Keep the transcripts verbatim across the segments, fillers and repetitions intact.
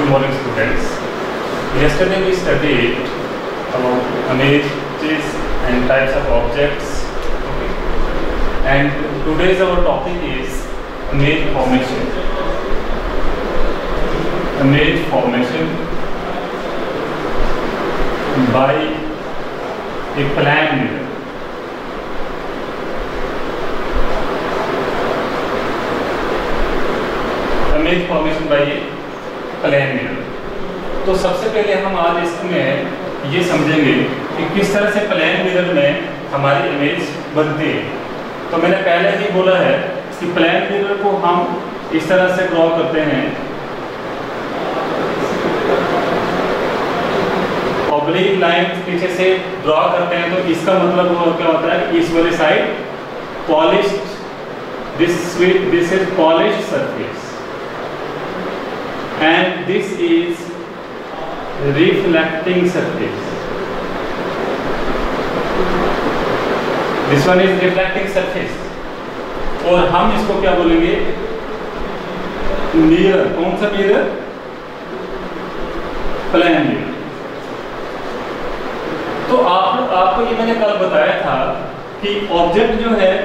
Good morning, students. Yesterday we studied about images and types of objects. Okay. And today's our topic is image formation. Image formation by a plan mirror. Image formation by a plane mirror. तो सबसे पहले हम आज इसमें ये समझेंगे कि किस तरह से प्लेन मिरर में हमारी इमेज बनती है। तो मैंने पहले ही बोला है कि प्लेन मिरर को हम इस तरह से ड्रॉ करते हैं, ऑब्लिक लाइन पीछे से ड्रॉ करते हैं। तो इसका मतलब वो क्या होता है कि इस वाली side polished, this this is polished surface and this is reflecting surface. This one is reflecting surface. और हम इसको क्या बोलेंगे? मिरर। कौन सा मिरर? Plane mirror. तो आप आपको ये मैंने कल बताया था कि ऑब्जेक्ट जो है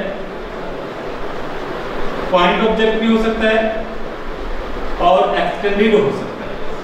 पॉइंट ऑब्जेक्ट भी हो सकता है और एक्सटेंडेड हो सकता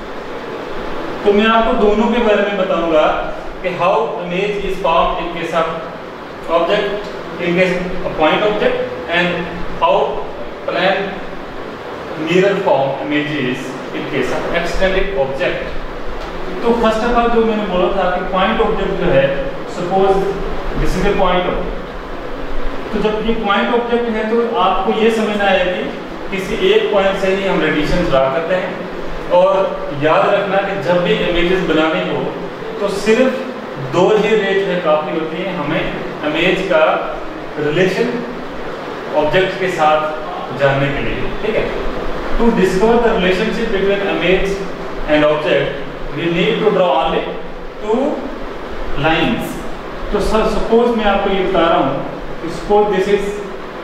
है। तो मैं आपको दोनों के बारे में बताऊंगा कि how image is form in case of object, in case of point object, and how plane mirror form images in case of extended object. तो फर्स्ट ऑफ ऑल जो मैंने बोला था कि पॉइंट ऑब्जेक्ट जो है, suppose this is a point object. तो जब ये पॉइंट ऑब्जेक्ट है तो आपको ये समझना है कि किसी एक पॉइंट से ही हम रेडिएशन ड्रा करते हैं। और याद रखना कि जब भी इमेजेस बनानी हो तो सिर्फ दो ही रे जो है काफी होती है हमें इमेज का रिलेशन ऑब्जेक्ट के साथ जानने के लिए। ठीक है, to discover the relationship between image and object we need to draw only two lines. तो सर सपोज मैं आपको ये बता रहा हूँ, suppose this is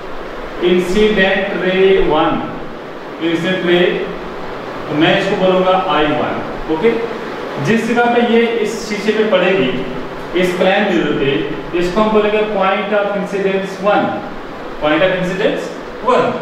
incident ray one, incident ray, तो मैं इसको बोलूंगा आई वन। ओके, जिस जगह पे ये इस शीशे पे पड़ेगी, इस प्लेन मिरर पे, इसको हम बोलेंगे point of incidence one, point of incidence one.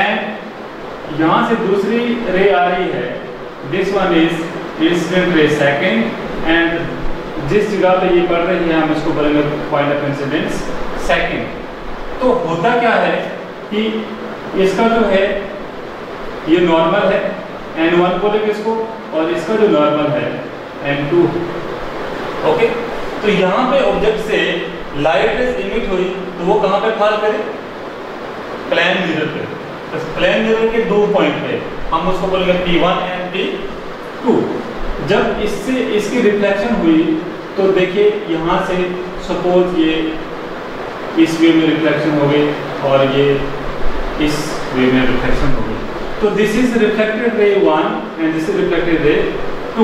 And यहां से दूसरी रे आ रही है, this one is incident ray second, and जिस जगह पे ये पड़ रही है हम इसको बोलेंगे पॉइंट ऑफ इंसिडेंस सेकंड। तो होता क्या है कि इसका जो है ये नॉर्मल है, एन वन बोलेंगे इसको, और इसका जो नॉर्मल है एन टू। ओके, तो यहाँ पे ऑब्जेक्ट से लाइट रेज इमिट हुई तो वो कहाँ पे फॉल करे? प्लेन मिरर पे। तो प्लेन मिरर के दो पॉइंट पे हम उसको बोलेंगे P one and P two. जब इससे इसकी रिफ्लेक्शन हुई तो देखिए यहाँ से सपोज ये इस वे में रिफ्लेक्शन हो गई और ये इस वे में रिफ्लेक्शन हो गई। तो this is reflected ray one and this is reflected ray two.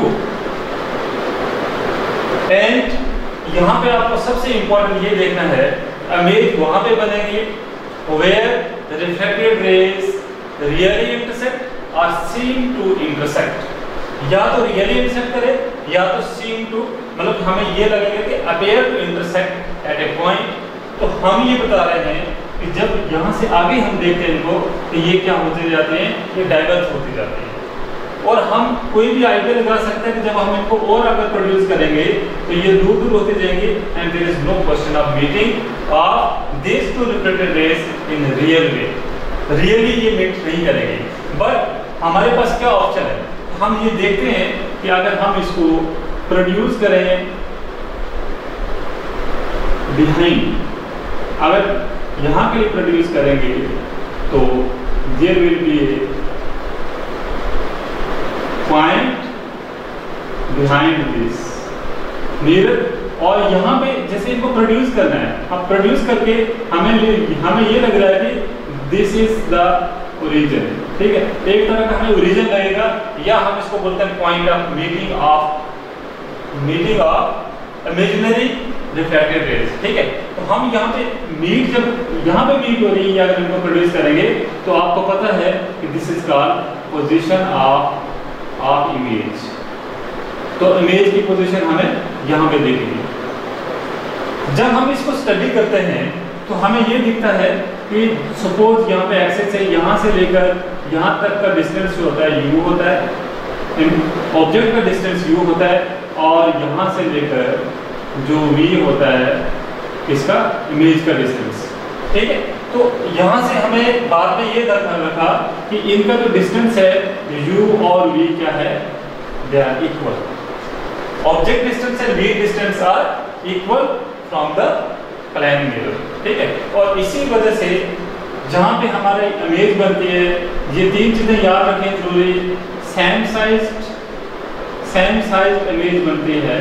And यहाँ पे आपको सबसे इंपॉर्टेंट ये देखना है, इमेज वहां पे बनेगी where reflected rays really intersect और सीम टू इंटरसेक्ट। या तो रियली इंटरसेक्ट करे या तो सीम टू, मतलब हमें ये लगेगा कि appear to intersect at a point. तो हम ये बता रहे हैं कि जब यहाँ से आगे हम देखते हैं इनको तो ये क्या होते जाते हैं, ये डाइवर्ज होते जाते हैं। और हम कोई भी आइडिया लगा सकते हैं कि जब हम इनको और अगर प्रोड्यूस करेंगे तो ये दूर दूर होते जाएंगे, and there is no question of meeting of this two reflected rays in real way. Really ये मीट नहीं करेंगे, बट हमारे पास क्या ऑप्शन है? हम ये देखते हैं कि अगर हम इसको प्रोड्यूस करें बिहाइंड, अगर यहाँ के लिए प्रोड्यूस करेंगे तो there will be a point behind this mirror. और यहाँ पे जैसे इनको प्रोड्यूस करना है, अब प्रोड्यूस करके हमें हमें ये लग रहा है कि दिस इज द ओरिजिन। ठीक है, एक तरह का हमें ओरिजिन लगेगा, या हम इसको बोलते हैं point of meeting of meeting of imaginary reflected rays. ठीक है, तो हम यहाँ पे मीट जब यहाँ पे मीट हो रही है या अगर इनको प्रोड्यूस करेंगे तो आपको पता है कि this is called position of of image. तो इमेज की पोजीशन हमें यहाँ पे देखनी है। जब हम इसको स्टडी करते हैं तो हमें ये दिखता है कि सपोज यहाँ पे एक्सेस है, यहाँ से लेकर यहाँ तक का डिस्टेंस जो होता है यू होता है, ऑब्जेक्ट का डिस्टेंस यू होता है, और यहाँ से लेकर जो वी होता है इसका इमेज का डिस्टेंस। ठीक है, तो यहाँ से हमें बाद में ये ध्यान रखा कि इनका जो डिस्टेंस है यू और वी क्या है, they are equal. Object distance and V distance are equal from the plane mirror. ठीक है, और इसी वजह से जहाँ पे हमारे इमेज बनती है, ये तीन चीजें याद रखें जरूरी। Same size same size image बनती है,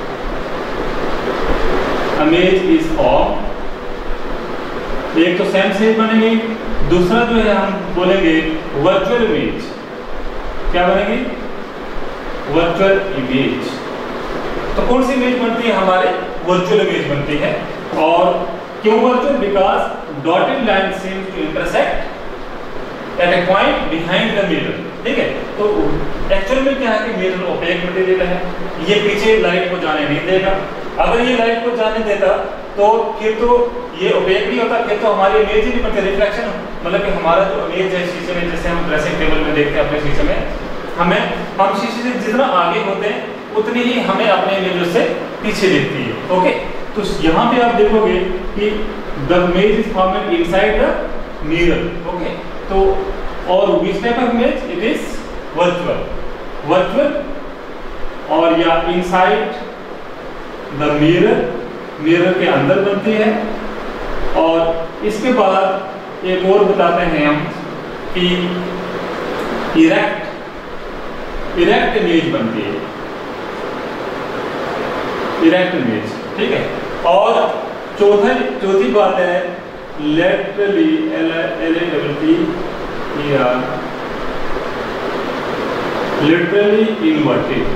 इमेज इज फॉर्म। एक तो सेम साइज बनेगी, दूसरा जो है हम बोलेंगे वर्चुअल इमेज। क्या बनेगी? Virtual image. तो कौन सी इमेज बनती है? हमारे वर्चुअल इमेज बनती है। और क्यों virtual? Because dotted line seems to intersect at a point behind the mirror. ठीक है, तो एक्चुअल में क्या है कि मिरर ओपेक मटेरियल है, ये पीछे लाइट को जाने नहीं देगा। अगर ये लाइट को जाने देता तो फिर तो ये ओपेक नहीं होता, फिर तो हमारी इमेज ही नहीं बनती, रिफ्लेक्शन। मतलब कि हमारा जो इमेज है शीशे में, जैसे हम ड्रेसिंग टेबल में देखते हैं अपने शीशे में, हमें हम शीशे से जितना आगे होते हैं उतनी ही हमें अपने इमेज उससे पीछे दिखती है। ओके, तो यहाँ पे आप देखोगे कि the image is formed inside the mirror. Okay, तो और which type of image? It is virtual. Virtual और या इनसाइड द मिरर, मिरर के अंदर बनती है। और इसके बाद एक और बताते हैं हम कि इरेक्ट इरेक्ट इमेज बनती है, इरेक्ट इमेज। ठीक है, और चौथा चौथी बात है लेटरली एलिजिबिलिटी या लिटरली इन्वर्टेड।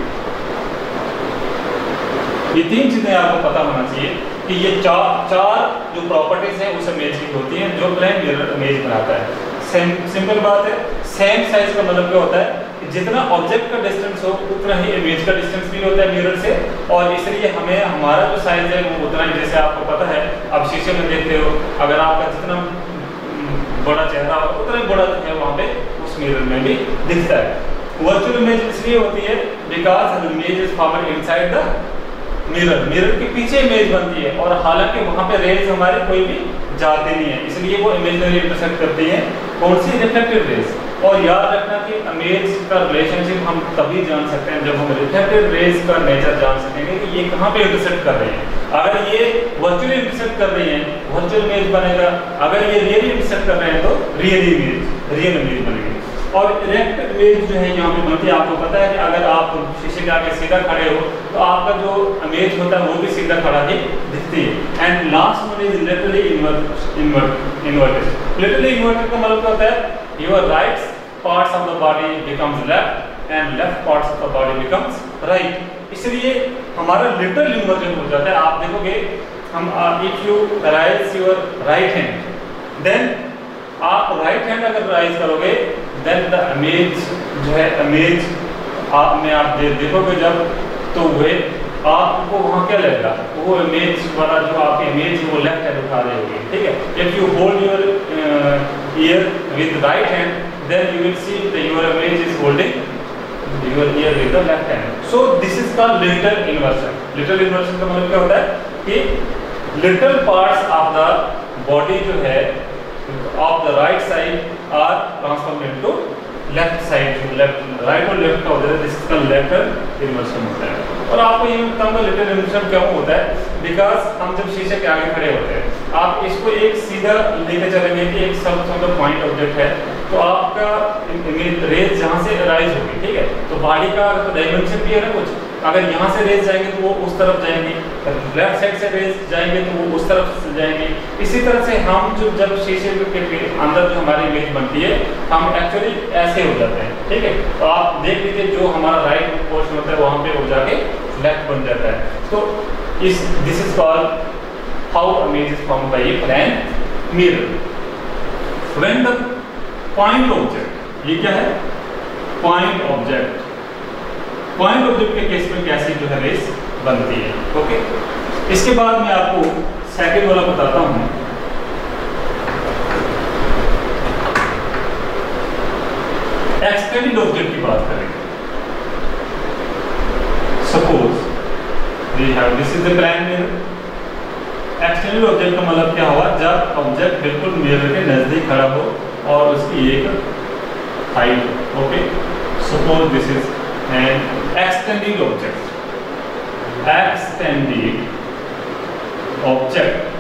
ये तीन चीजें आपको पता होना चाहिए कि ये चार चार जो प्रॉपर्टीज हैं उस इमेज की होती हैं जो प्लेन मिरर इमेज बनाता है। सिंपल बात है, सेम साइज का मतलब क्या होता है कि जितना ऑब्जेक्ट का डिस्टेंस हो उतना ही इमेज का डिस्टेंस भी होता है मिरर से, और इसलिए हमें हमारा जो साइज है वो उतना ही, जैसे आपको पता है आप शीशे में देखते हो, अगर आपका जितना बड़ा चेहरा हो उतना ही बड़ा है वहाँ पे उस मिरर में भी दिखता है। वर्चुअल इमेज इसलिए होती है because image is formed inside the mirror, mirror के पीछे इमेज बनती है, और हालांकि वहाँ पे रेज हमारे कोई भी जाते नहीं है, इसलिए वो इमेजिनरी इंटरसेक्ट करती हैं। कौन सी? Reflected raise. और याद रखना कि इमेज का रिलेशनशिप हम तभी जान सकते हैं जब हम रिफ्लेक्टेड रेज का नेचर जान सकेंगे कि ये कहाँ पे इंटरसेक्ट कर रहे हैं। अगर ये वर्चुअली इंटरसेक्ट कर रही हैं, वर्चुअल इमेज बनेगा। अगर ये रियली इंटरसेक्ट कर रहे हैं तो रियल इमेज, रियल इमेज बनेगी। और इरेक्ट इमेज जो है यहाँ पे बनती है, आपको पता है कि अगर आप शीशे के आगे सीधा खड़े हो तो आपका जो इमेज होता है वो भी सीधा खड़ा ही दिखती है। And last one is literally inverted. Literally inverted का मतलब होता है your right parts of the body becomes left and left parts of the body becomes right. इसलिए हमारा लिटरल इन्वर्जन हो जाता है। आप देखोगे हम if you rise your right hand, then आप राइट हैंड अगर राइज करोगे देन द इमेज जो है इमेज आप में आप दे, देखोगे जब, तो वह आपको वहाँ क्या लगेगा, वो इमेज वाला जो आपकी इमेज है वो लेफ्ट हैंड उठा रही होगी। ठीक है, if you hold your ear with right hand then you will see that your image is holding your ear with the left hand. So this is called literal inversion. Literal inversion का मतलब क्या होता है कि literal parts of the body जो है of the right side are transformed into left side, left right और left का होता है, दिस का लेटरल इन्वर्जन होता है। और आपको ये बताऊंगा लेटरल इन्वर्जन क्यों होता है, बिकॉज हम जब शीशे के आगे खड़े होते हैं, आप इसको एक सीधा लेके चलेंगे कि एक सब मतलब पॉइंट ऑब्जेक्ट है, तो आपका इमेज रेज जहाँ से राइज होगी, ठीक है, तो बॉडी का डायमेंशन भी है ना कुछ, अगर यहाँ से रेज जाएंगे तो वो उस तरफ जाएंगे, लेफ्ट साइड से रेज जाएंगे तो वो उस तरफ जाएंगे। इसी तरह से हम जो जब शीशे के अंदर जो हमारी इमेज बनती है हम एक्चुअली ऐसे हो जाते हैं। ठीक है, तो आप देख लीजिए जो हमारा राइट पोर्शन होता है वहाँ पे हो जाके लेफ्ट बन जाता है। तो इस this is called how image is formed by a plane mirror. When the point object, ये क्या है, पॉइंट ऑब्जेक्ट पॉइंट ऑब्जेक्ट के केस में कैसी जो है रेस बनती है। ओके, इसके बाद मैं आपको सेकंड वाला बताता हूं। एक्सटेंडेड ऑब्जेक्ट की बात करेंगे। Suppose we have this is the plane mirror. Extended object का मतलब क्या हुआ, जब ऑब्जेक्ट बिल्कुल मिरर के नजदीक खड़ा हो और उसकी एक height. Okay, suppose this is an extended object. Extended object,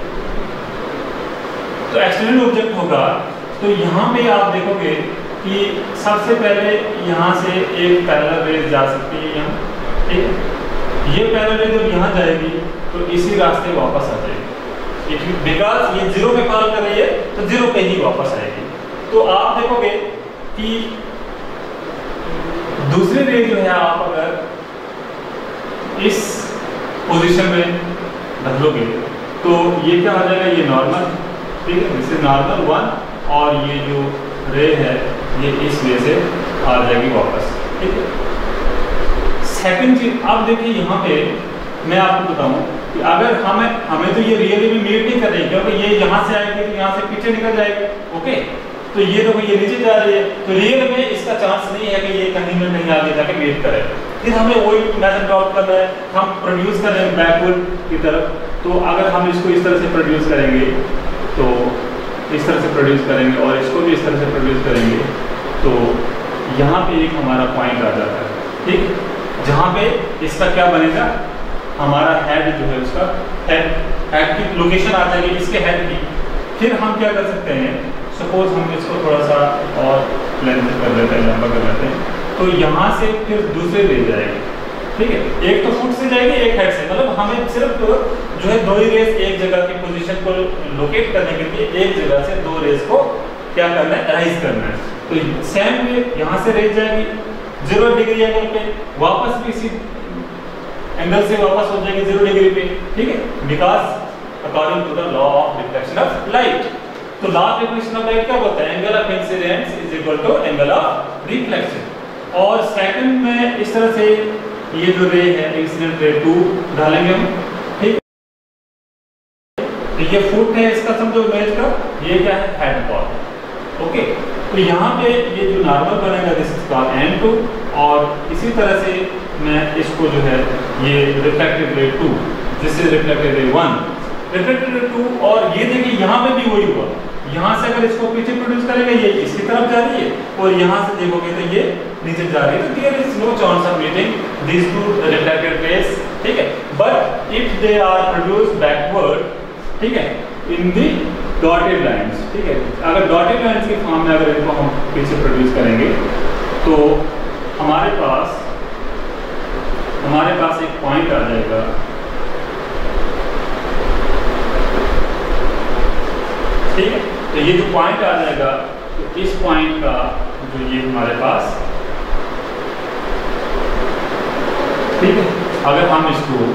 तो एक्सटेंडेड ऑब्जेक्ट होगा तो यहाँ पे आप देखोगे कि सबसे पहले यहाँ से एक पैरेलल रेज जा सकती है यहाँ, ठीक है। ये पैरेलल रेज जब यहाँ जाएगी तो इसी रास्ते वापस आ जाएगी, बिकॉज ये जीरो पे कॉल कर रही है तो जीरो पे ही वापस आएगी। तो आप देखोगे कि दूसरी रेज जो है, आप अगर इस पोजीशन में बदलोगे तो ये क्या हो जाएगा, ये नॉर्मल, ठीक है, दिस इज नॉर्मल वन, और ये जो रे है ये इस वे से आ जाएगी वापस, ठीक है। सेकंड चीज आप देखिए, यहाँ पे मैं आपको बताऊं कि अगर हमें हमें तो ये रियली में मीट नहीं कर रही, क्योंकि ये यहाँ से आएगी तो यहाँ से पीछे निकल जाएगी। ओके, तो ये देखो ये नीचे जा रही है, तो रियल में इसका चांस नहीं है कि ये कहीं में नहीं आगे जाके मीट करे। फिर हमें वही मेथड ड्रॉप करना है, हम प्रोड्यूस कर रहे हैं बैकवर्ड की तरफ। तो अगर हम इसको इस तरह से प्रोड्यूस करेंगे तो इस तरह से प्रोड्यूस करेंगे और इसको भी इस तरह से प्रोड्यूस करेंगे, तो यहाँ पे एक हमारा पॉइंट आ जाता है, ठीक, जहाँ पे इसका क्या बनेगा, हमारा हेड जो है उसका हेड हेड की लोकेशन आ जाएगी इसके हेड की। फिर हम क्या कर सकते हैं, सपोज हम इसको थोड़ा सा और लेंथ कर लेते हैं, लंबा कर लेते हैं, तो यहाँ से फिर दूसरे रेज जाएगी, ठीक है। एक तो फुट से जाएगी, एक हेड से, मतलब हमें सिर्फ जो है दो ही रेज एक जगह की पोजीशन को लोकेट करने के लिए एक जगह से दो रेज को क्या करना है, राइज करना है। तो सेम वे यहाँ से रेज जाएगी जीरो डिग्री एंगल पे, वापस भी इसी एंगल से वापस हो जाएगी जीरो डिग्री पे, ठीक है, because according to the law of reflection of light. तो law of reflection of light क्या बोलता है, angle of incidence is equal to angle of reflection. और सेकंड में इस तरह से ये जो रे है इंसिडेंट रे टू डालेंगे हम, ठीक, तो ये फुट है इसका, समझो इमेज का, ये क्या है, हेड पार्ट। ओके, तो यहाँ पे ये जो नॉर्मल बनेगा this is called N two, और इसी तरह से मैं इसको जो है ये reflected ray two, this is reflected ray one, reflected ray two, और ये देखिए यहाँ पे भी वही हुआ, यहाँ से अगर इसको पीछे प्रोड्यूस करेंगे ये इसकी तरफ जा रही है, और यहाँ से देखोगे तो ये नीचे जा रही है, तो there is no chance of meeting these two reflected rays, ठीक है। but if they are produced backward, ठीक है, in the dotted lines, ठीक है, अगर dotted lines के फॉर्म में अगर इनको हम पीछे प्रोड्यूस करेंगे तो हमारे पास हमारे पास एक पॉइंट आ जाएगा, ठीक है। तो ये जो पॉइंट आ जाएगा, तो इस पॉइंट का जो ये हमारे पास, ठीक है, अगर हम इसको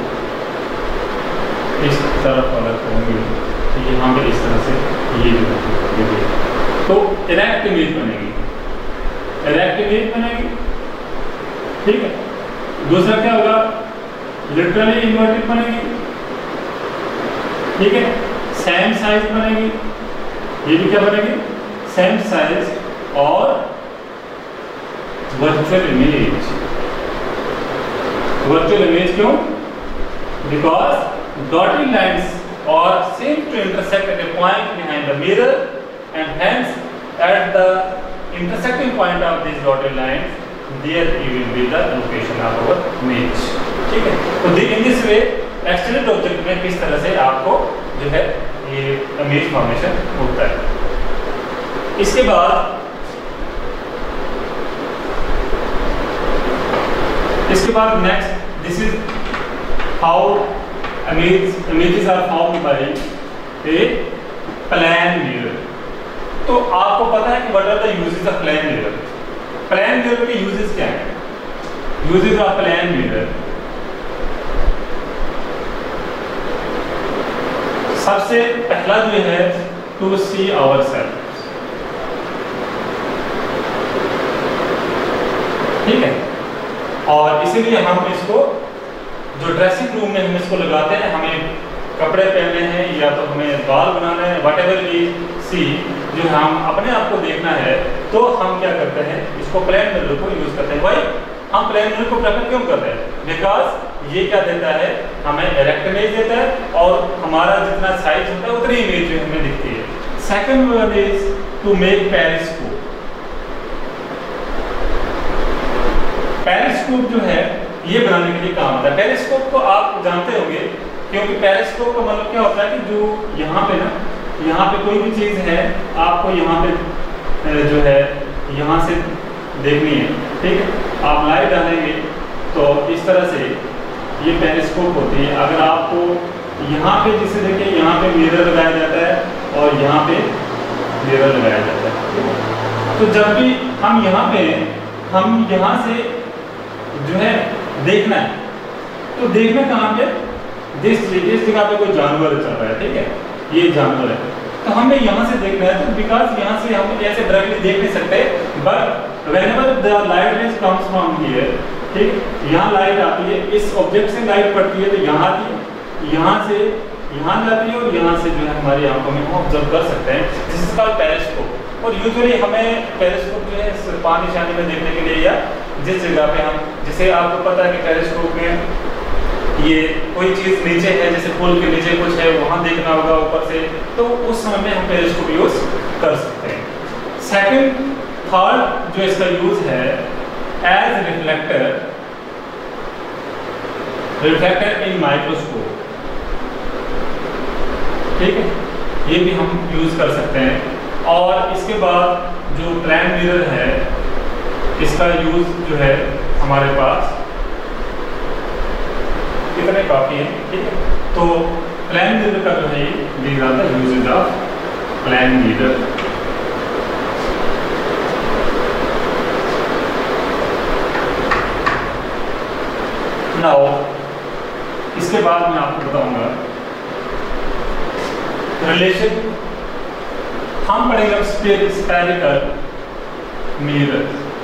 इस तरफ अगर करेंगे तो यहाँ पे इस तरह से ये जो तो इरेक्ट इमेज बनेगी, इरेक्ट इमेज बनेगी, ठीक है। दूसरा क्या होगा, लिटरली इन्वर्टेड बनेगी, ठीक है, सेम साइज बनेगी, ये भी क्या बनेगी, सेम साइज, और वर्चुअल इमेज। वर्चुअल इमेज क्यों, because dotted lines are seen to intersect at a point behind the mirror, and hence at the intersecting point of these dotted lines there you will be the location of our image, ठीक है। तो in this way extended object में किस तरह से आपको जो है ये इमेज फॉर्मेशन होता है। इसके बाद इसके बाद next, this is how Image, images are formed by a plane mirror। तो आपको पता है कि what are the uses of plane mirror? Plane mirror के uses क्या हैं? Uses of plane mirror, सबसे पहला जो है to see ourselves, ठीक है। और इसीलिए हम इसको जो ड्रेसिंग रूम में हम इसको लगाते हैं, हमें कपड़े पहनने हैं या तो हमें बाल बनाना है, वट एवर वी सी, जो हम अपने आप को देखना है, तो हम क्या करते हैं, इसको प्लेन मिरर को यूज करते हैं। भाई हम प्लेन मिरर को प्रेफर क्यों करते हैं? बिकॉज ये क्या देता है, हमें डायरेक्ट इमेज देता है और हमारा जितना साइज होता है उतनी इमेज हमें दिखती है। Second one is to make periscope. Periscope जो है ये बनाने के लिए काम आता है। पेरिस्कोप को आप जानते होंगे, क्योंकि पेरिस्कोप का मतलब क्या होता है कि जो यहाँ पे ना, यहाँ पे कोई भी चीज है आपको यहाँ पे जो है यहाँ से देखनी है, ठीक है, आप लाइट डालेंगे तो इस तरह से ये पेरिस्कोप होती है। अगर आपको यहाँ पे जिसे देखिए, यहाँ पे मिरर लगाया जाता है और यहाँ पे मिरर लगाया जाता है। तो जब भी हम यहाँ पे हम यहाँ से जो है देखना है, तो देखना कहाँ पे, जिस जिस जगह पे कोई जानवर चल रहा है, ठीक है, ये जानवर है, तो हमें यहाँ से देखना है। तो बिकॉज यहाँ से हम ऐसे डायरेक्टली देख नहीं सकते, but whenever the light rays comes from here, ठीक, यहाँ लाइट आती है, इस ऑब्जेक्ट से लाइट पड़ती है तो यहाँ आती है, यहाँ से यहाँ जाती है और यहाँ से जो है हमारी आंखों में हम ऑब्जर्व कर सकते हैं, जिस का पेरिस्कोप। और यूजुअली हमें पेरिस्कोप जो है पानी निशानी में देखने के लिए, या जिस जगह पे हम, जैसे आपको पता है कि पेरिस्कोप में ये कोई चीज नीचे है, जैसे पुल के नीचे कुछ है, वहां देखना होगा ऊपर से, तो उस समय में हम पेरिस्कोप यूज कर सकते हैं। सेकंड थर्ड जो इसका यूज है, as reflector, reflector in microscope, ठीक है, ये भी हम यूज कर सकते हैं। और इसके बाद जो प्लेन मिरर है, इसका यूज जो है हमारे पास कितने काफी है, ठीक है। तो प्लेन मिरर का जो है these are the uses of plane mirror. Now इसके बाद मैं आपको बताऊंगा रिलेशन, हम पढ़ेंगे spherical mirror.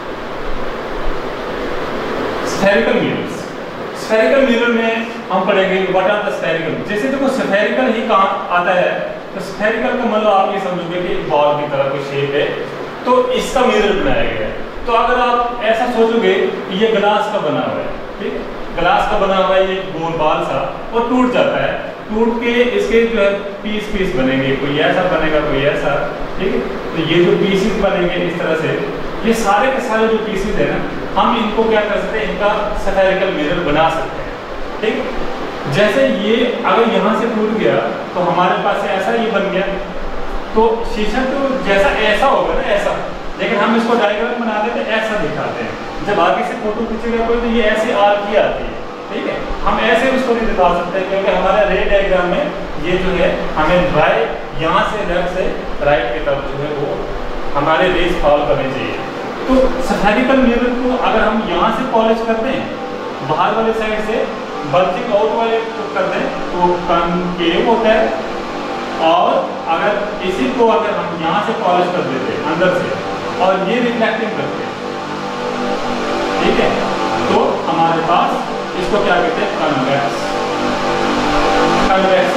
Spherical mirrors, spherical mirror में हम पढ़ेंगे व्हाट आर द स्फेरिकल। जैसे देखो स्फेरिकल ही कहाँ आता है, तो स्फेरिकल का मतलब आप ये समझोगे कि एक बॉल की तरह कोई शेप है, तो इसका मिरर बनाया गया है। तो अगर आप ऐसा सोचोगे कि ये ग्लास का बना हुआ है, ठीक है, ग्लास का बना हुआ है, ये गोल बाल सा, और टूट जाता है, टूट के इसके जो है पीस पीस बनेंगे, कोई ऐसा बनेगा, कोई ऐसा, ठीक है। तो ये जो पीसेस बनेंगे इस तरह से, ये सारे के सारे जो पीसेस है ना, हम इनको क्या कर सकते हैं, इनका स्फेरिकल मिरर बना सकते हैं, ठीक। जैसे ये अगर यहाँ से टूट गया तो हमारे पास ऐसा ये बन गया, तो शीशा तो जैसा ऐसा होगा ना ऐसा, लेकिन हम इसको डायग्राम बना देते हैं, ऐसा दिखाते हैं। जब आगे से फोटो खींचेगा कोई तो ये ऐसे आर्क ही आती है, ठीक है। हम ऐसे उसको नहीं दिखा सकते, क्योंकि हमारे रे डायग्राम में ये जो है हमें राइट, यहाँ से लेफ्ट से राइट की तरफ जो है वो हमारे रेज फॉलो करने चाहिए। तो स्फेरिकल मिरर को अगर हम यहाँ से पॉलिश करते हैं, बाहर वाले साइड से बल्जिंग आउट वाले कर दें, तो कनकेव होता है। और अगर इसी को अगर हम यहाँ से पॉलिश कर देते हैं अंदर से, और ये रिफ्लेक्टिंग करते हैं, ठीक है, तो हमारे पास इसको क्या कहते हैं, कन्वेक्स, कन्वेक्स,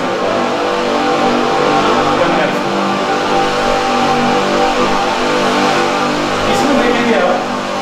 कन्वेक्स। इसमें देखेंगे आप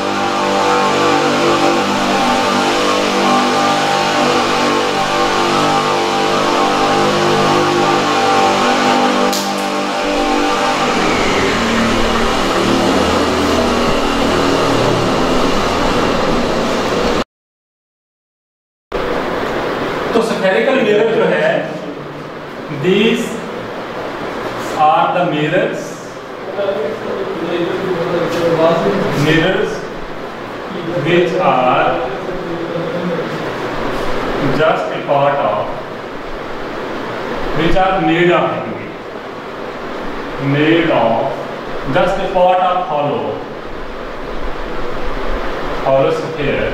तो स्फेरिकल मिरर जो है, these are the mirrors, mirrors which are just a part of, which are made of, made of just a part of hollow, hollow sphere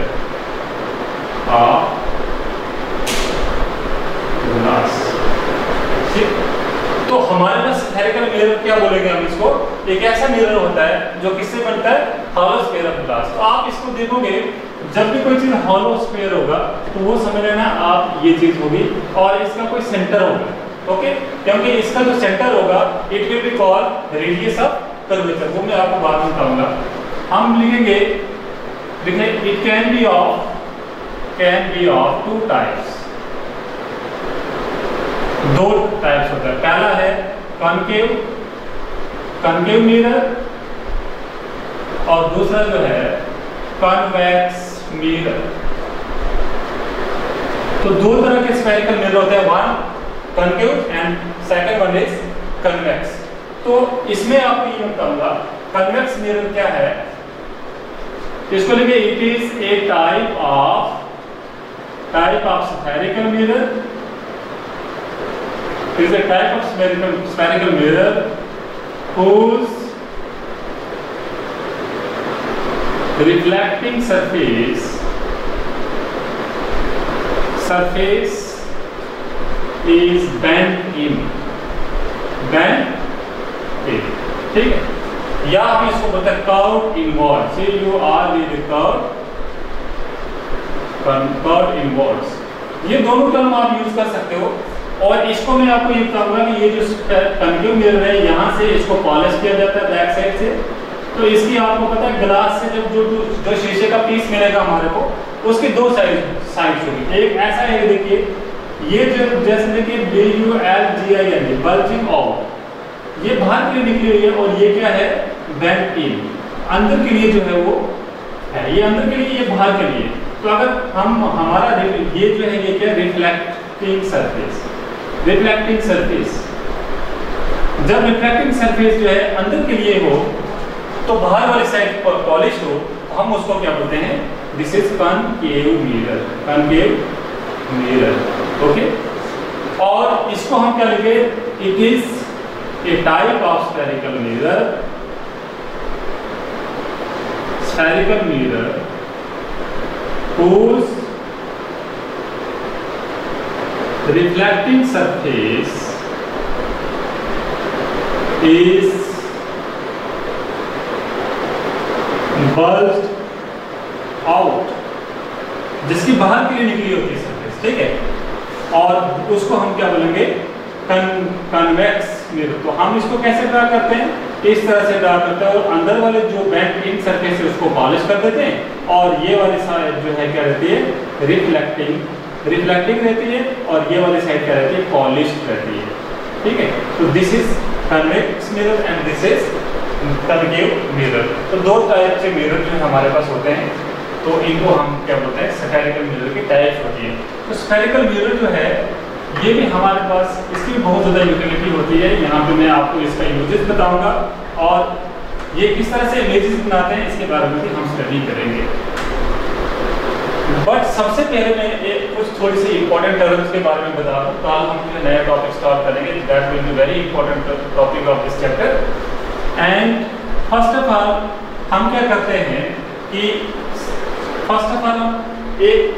of glass, ठीक। तो हमारे पास spherical mirror क्या बोलेंगे हम इसको, एक ऐसा मिरर होता है जो किससे बनता है, हॉलो स्फीयर ऑफ ग्लास। तो आप इसको देखोगे जब भी कोई चीज हॉलो स्फीयर होगा तो वो समझ लेना आप ये चीज होगी और इसका कोई सेंटर होगा, ओके, क्योंकि इसका जो सेंटर होगा it will be called radius of curvature, वो मैं आपको बाद में बताऊंगा। हम लिखेंगे, देखिए it can be of can be of two types, दो टाइप्स होता है। पहला है कॉनकेव कॉनकेव मिरर और दूसरा जो है कॉन्वेक्स मिरर। तो दो तरह के स्फेरिकल मिरर होते हैं, one concave and second one is convex. तो इसमें आपको ये बताऊंगा कन्वेक्स मिरर क्या है, इसको लिखिए it is a type of type of spherical mirror, is a type of spherical spherical mirror whose reflecting surface surface is bent in bent in, ठीक है, या आप इसको बोलते हैं curve inward, C U R V curve curve inwards. ये दोनों term आप यूज कर सकते हो। और इसको मैं आपको ये बताऊंगा कि ये जो कॉन्केव मिरर है यहाँ से इसको पॉलिश किया जाता है बैक साइड से, तो इसकी आपको पता है ग्लास से जब जो जो शीशे का पीस मिलेगा हमारे को, उसकी दो साइड साइड्स होगी, एक ऐसा है, देखिए ये जो जैसे देखिए B U L G I N bulging out, ये बाहर के लिए निकली हुई है, और ये क्या है बेंट इन, अंदर के लिए जो है वो है, ये अंदर के लिए, ये बाहर के लिए। तो अगर हम हमारा ये जो है ये क्या रिफ्लेक्टिंग सरफेस रिफ्लेक्टिंग सरफेस जब रिफ्लेक्टिंग सरफेस जो है अंदर के लिए हो तो बाहर वाली साइड पर पॉलिश हो, हम उसको क्या बोलते हैं, this is concave mirror concave mirror, okay. और इसको हम क्या लिखे, it is a type of spherical mirror spherical mirror whose reflecting surface is bulged out, जिसकी बाहर के लिए निकली होती है सरफेस, ठीक है, और उसको हम क्या बोलेंगे कन्वेक्स मिरर। तो हम इसको कैसे ड्रा करते हैं, इस तरह से ड्रा करते हैं, और अंदर वाले जो बेंट इन सरफेस है उसको पॉलिश कर देते हैं, और ये वाली साइड जो है क्या रहती है रिफ्लेक्टिंग रिफ्लेक्टिंग रहती है, और ये वाली साइड क्या रहती है पॉलिश्ड रहती है, ठीक है। तो this is convex mirror and this is concave mirror. तो दो टाइप के मिरर जो हमारे पास होते हैं, तो इनको हम क्या बोलते हैं स्फेरिकल मिरर की टाइप्स होती है। तो स्फेरिकल मिरर जो है ये भी हमारे पास, इसकी भी बहुत ज़्यादा यूटिलिटी होती है। यहाँ पे मैं आपको इसका यूजेस बताऊंगा और ये किस तरह से इमेजेस बनाते हैं इसके बारे में भी हम स्टडी करेंगे। बट सबसे पहले मैं एक कुछ थोड़ी सी इंपॉर्टेंट टर्म्स के बारे में बता दूं। कल हम जो नया टॉपिक स्टार्ट करेंगे, that will be very important topic of this chapter. And first of all हम क्या करते हैं कि फर्स्ट ऑफ ऑल हम एक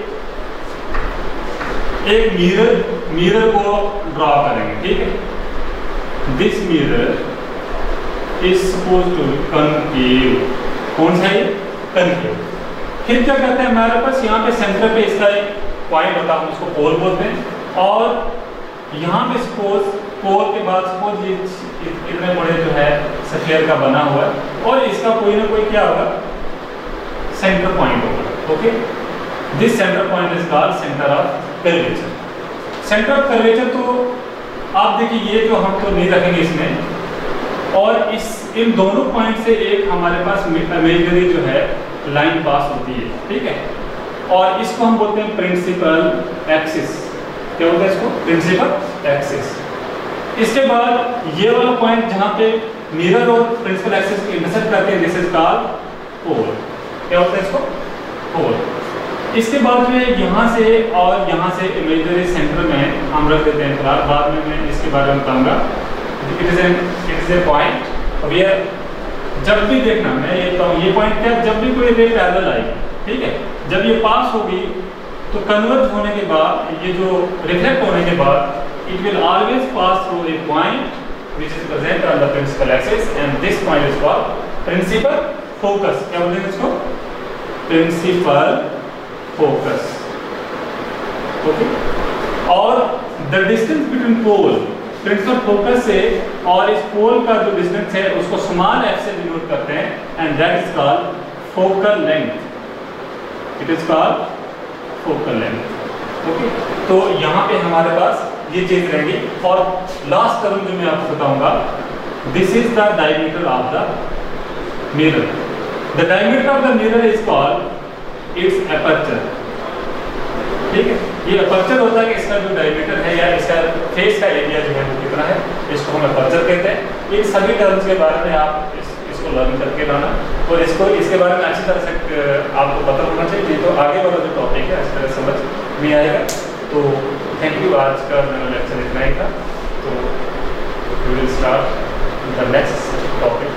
एक मिरर मिरर को ड्रॉ करेंगे, ठीक है। This mirror is suppose to be concave, कौन सा है कॉनकेव। फिर क्या करते हैं, हमारे पास यहाँ पे सेंटर पे इसका एक पॉइंट होता है, हम इसको पोल बोलते हैं, और यहाँ पे सपोज पोल के बाद सपोज ये इतने बड़े जो है स्फीयर का बना हुआ है, और इसका कोई ना कोई क्या होगा सेंटर पॉइंट होगा, ओके। This centre point is called centre of curvature. Centre of curvature तो आप देखिए ये जो हम तो नहीं रखेंगे इसमें, और इस इन दोनों पॉइंट से एक हमारे पास इमेजिनरी जो है लाइन पास होती है, ठीक है, और इसको हम बोलते हैं प्रिंसिपल एक्सिस। क्या बोलते हैं इसको, प्रिंसिपल एक्सिस। इसके बाद ये वाला पॉइंट जहाँ पे मिरर और प्रिंसिपल एक्सिस इंटरसेक्ट करते हैं, दिस इज कॉल्ड पोल। क्या होता है इसको, पोल। इसके बाद जो है यहाँ से और यहाँ से इमेजिनरी सेंटर में हम रख देते हैं, फिलहाल बाद में मैं इसके बारे में बताऊंगा। It is it is a point where, जब भी देखना मैं ये बताऊँ, ये पॉइंट क्या, जब भी कोई रे पैरेलल आएगी, ठीक है, जब ये पास होगी तो कन्वर्ज होने के बाद, ये जो रिफ्लेक्ट होने के बाद it will always pass through a point which is present on the principal axis, and this point is called principal focus. क्या बोलते हैं इसको, प्रिंसिपल फोकस। ओके, और the distance between pole, principal focus से और इस पोल का जो डिस्टेंस है उसको स्मॉल एफ से डिनोट करते हैं, and that is called focal length. It is called focal length. Okay, तो यहाँ पे हमारे पास ये चीज रहेगी। और लास्ट टर्म जो मैं आपको बताऊंगा, this is the diameter of the mirror. The diameter of the mirror is called its aperture. ठीक है, ये अपर्चर होता है कि इसका जो डायमीटर है या इसका फेस का एरिया जो है वो कितना है, इसको हम अपर्चर कहते हैं। इन सभी टर्म्स के बारे में आप इस, इसको लर्न करके लाना, और इसको इसके बारे में अच्छी तरह से आपको पता होना चाहिए, तो आगे वाला जो टॉपिक है अच्छी तरह समझ में आएगा। तो थैंक यू, आज का मेरा लेक्चर इतना ही था। तो we will start the next topic.